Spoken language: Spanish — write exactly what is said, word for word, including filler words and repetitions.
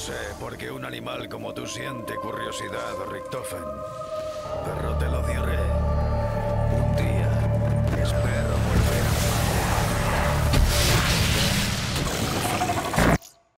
sé por qué un animal como tú siente curiosidad, Richtofen. Pero te lo diré.